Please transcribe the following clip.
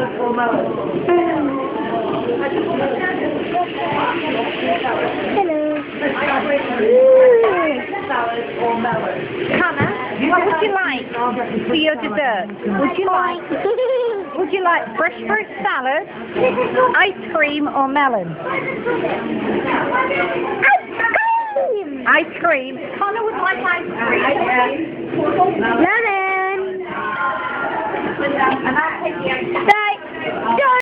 or melon? Hello. Salad or melon? Hannah, what would you like for your dessert? Would you like fresh fruit salad, ice cream or melon? Ice cream. Connor would like ice cream. Lemon. And I'll take the ice cream.